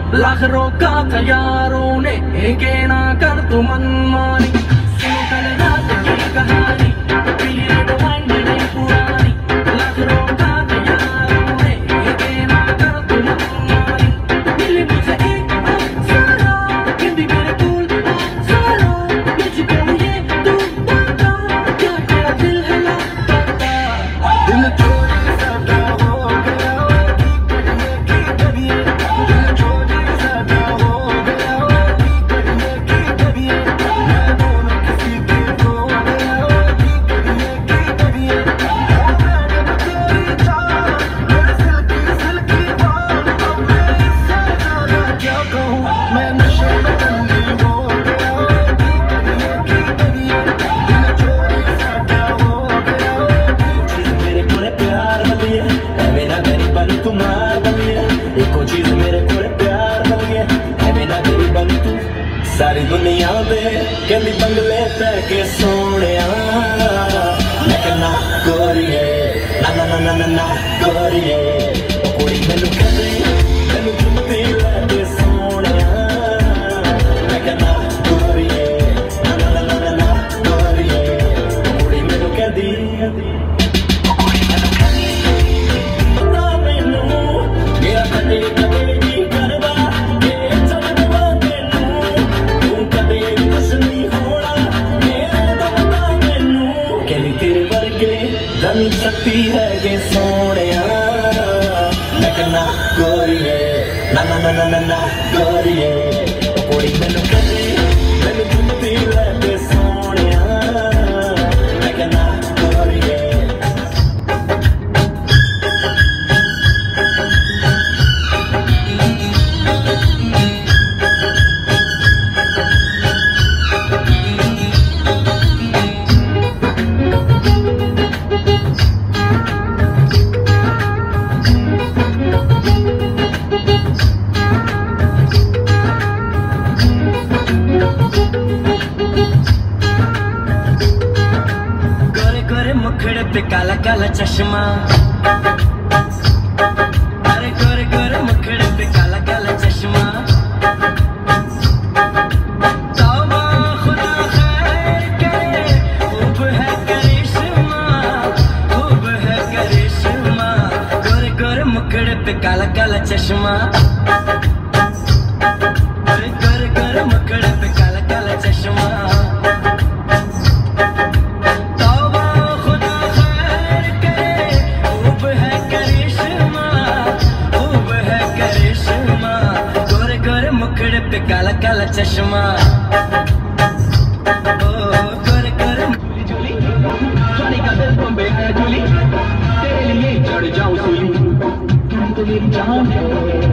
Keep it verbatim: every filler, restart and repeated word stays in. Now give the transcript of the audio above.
लाख रोका था यारों ने के ना कर तू मनमानी। सुनो कल रात की कहानी पीरियड वाइंड नहीं पुरानी। लाख रोका था यारों ने के ना कर तू मनमानी। मिली मुझे एक अप्सरा हिंदी मेरे कूल अप्सरा। मुझको ये तू बता क्या तेरा दिल है लापता। दिल छोड़ के सदा हो गया की करिए दिल छोड़ के सदा हो गया की करिए मैं दोनों किसी के हो गया की करिए की करिए। मैंने तेरी चाल मेरे सिल्की सिल्की बाल अब मैं इससे ज्यादा क्या कहूँ। मैं नशे में बंदी हो गया की करिए की करिए दिल छोड़ के सदा हो गया। चीज मेरे कोरे प्यार बनिए है मेरा गरीबन तुम्हार बनिए। एको चीज मेरे कोरे प्यार बनिए है मेरा गरीबन तू। सारी दुनिया में कहती बंगले पे के सोने मैं कहना गोरिए ना ना ना ना ना ना गोरिए। कुड़ी मैनू कहती मैनू चुमती लैके सोने मैं कहना गोरिए ना ना ना ना ना गोरिए। कुड़ी मैनू कहती पता मैनू मेरा कदे कदे जी करदा ये चल दवा तेनू तू कदे भी खुश नहीं होना मेरे तो पता मैनू। कहनी तेरे वर्गे धन शक्ति है ये सोनिया मैं कहना गोरिए ना ना ना ना ना ना गोरिए। कुड़ी मैनू कहती मैनू चुमती लैके सोनिया मैं कहना गोरिए। गोरे गोरे मुखड़े पे काला काला चश्मा। अरे गोरे गोरे मुखड़े पे काला काला चश्मा। तौबा खुदा खैर करे खूब है करिश्मा खूब है करिश्मा। गोरे गोरे मुखड़े पे काला काला चश्मा। अरे गोरे गोरे मुखड़े पे काला काला चश्मा। तौबा खुदा खैर करे खूब है करिश्मा खूब है करिश्मा। गोरे गोरे मुखड़े पे काला काला चश्मा। ओ गोरे गोरे झूली जाने का दिल बम्बे है झूली तेरे लिए चढ़ जाऊं सूली तुम तो मेरी जान है।